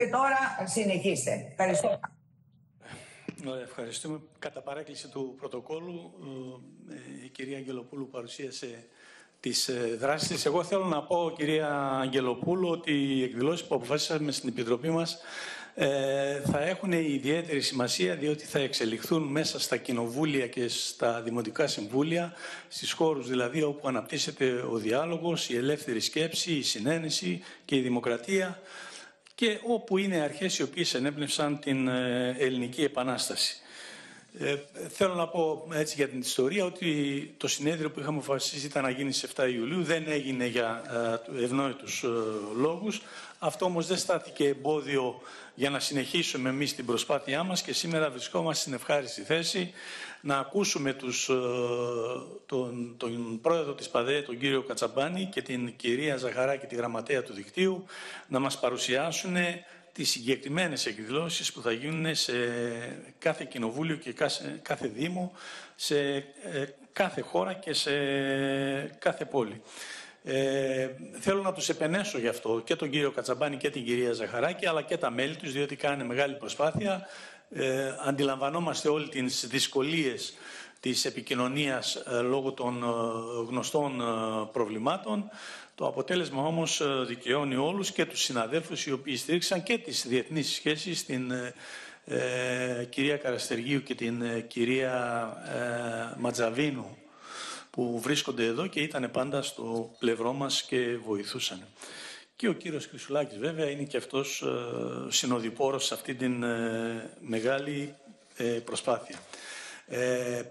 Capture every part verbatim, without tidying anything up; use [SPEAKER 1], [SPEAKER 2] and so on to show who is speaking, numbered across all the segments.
[SPEAKER 1] Και τώρα συνεχίστε. Ευχαριστώ.
[SPEAKER 2] Ευχαριστούμε. Κατά παράκληση του πρωτοκόλλου, η κυρία Αγγελοπούλου παρουσίασε τις δράσεις της. Εγώ θέλω να πω, κυρία Αγγελοπούλου, ότι οι εκδηλώσεις που αποφασίσαμε στην Επιτροπή μας ε, θα έχουν ιδιαίτερη σημασία, διότι θα εξελιχθούν μέσα στα κοινοβούλια και στα δημοτικά συμβούλια, στις χώρους δηλαδή όπου αναπτύσσεται ο διάλογος, η ελεύθερη σκέψη, η συνένεση και η δημοκρατία, και όπου είναι αρχές οι οποίες ενέπνευσαν την Ελληνική Επανάσταση. Ε, θέλω να πω έτσι για την ιστορία ότι το συνέδριο που είχαμε αποφασίσει ήταν να γίνει στις εφτά Ιουλίου, δεν έγινε για ε, ευνόητους ε, λόγους. Αυτό όμως δεν στάθηκε εμπόδιο για να συνεχίσουμε εμείς την προσπάθειά μας και σήμερα βρισκόμαστε στην ευχάριστη θέση να ακούσουμε τους, ε, τον, τον πρόεδρο της ΠΑΔΕ, τον κύριο Κατσαμπάνη, και την κυρία Ζαχαράκη, τη γραμματέα του δικτύου, να μας παρουσιάσουν τις συγκεκριμένες εκδηλώσεις που θα γίνουν σε κάθε κοινοβούλιο και κάθε, κάθε δήμο, σε ε, κάθε χώρα και σε κάθε πόλη. Ε, θέλω να τους επενέσω γι' αυτό, και τον κύριο Κατσαμπάνη και την κυρία Ζαχαράκη, αλλά και τα μέλη τους, διότι κάνουν μεγάλη προσπάθεια. Ε, αντιλαμβανόμαστε όλοι τις δυσκολίες της επικοινωνίας ε, λόγω των ε, γνωστών ε, προβλημάτων. Το αποτέλεσμα όμως δικαιώνει όλους, και τους συναδέλφους οι οποίοι στήριξαν και τις διεθνείς σχέσεις, την ε, ε, κυρία Καραστεργίου και την ε, κυρία ε, Ματζαβίνου, που βρίσκονται εδώ και ήταν πάντα στο πλευρό μας και βοηθούσαν. Και ο κύριος Χρυσουλάκης βέβαια είναι και αυτός ε, συνοδοιπόρος σε αυτή την ε, μεγάλη ε, προσπάθεια. Ε,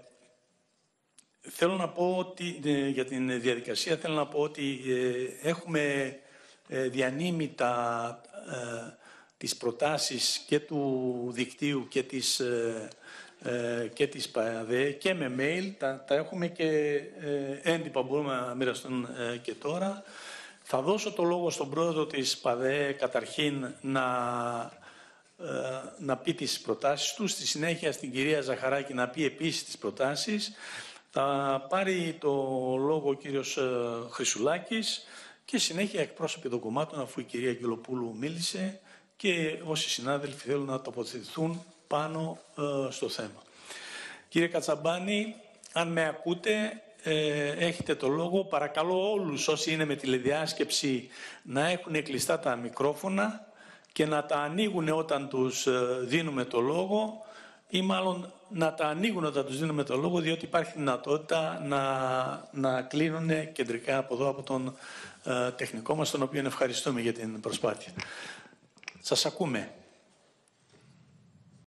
[SPEAKER 2] Θέλω να πω ότι, για την διαδικασία, θέλω να πω ότι ε, έχουμε ε, διανύμει τα, ε, τις προτάσεις και του δικτύου και της, ε, ε, και της ΠΑΔΕ και με mail. Τα, τα έχουμε και ε, έντυπα, μπορούμε να μοιραστούν ε, και τώρα. Θα δώσω το λόγο στον πρόεδρο της ΠΑΔΕ καταρχήν να, ε, να πει τις προτάσεις του. Στη συνέχεια στην κυρία Ζαχαράκη να πει επίσης τις προτάσεις. Θα πάρει το λόγο ο κύριος Χρυσουλάκης και συνέχεια εκπρόσωποι των κομμάτων, αφού η κυρία Αγγελοπούλου μίλησε, και όσοι συνάδελφοι θέλουν να τοποθετηθούν πάνω ε, στο θέμα. Κύριε Κατσαμπάνη, αν με ακούτε, ε, έχετε το λόγο. Παρακαλώ όλους όσοι είναι με τηλεδιάσκεψη να έχουν κλειστά τα μικρόφωνα και να τα ανοίγουν όταν τους ε, δίνουμε το λόγο, ή μάλλον να τα ανοίγουν όταν τους δίνουμε το λόγο, διότι υπάρχει δυνατότητα να, να κλείνουν κεντρικά από εδώ, από τον ε, τεχνικό μας, τον οποίο ευχαριστούμε για την προσπάθεια. Σας ακούμε.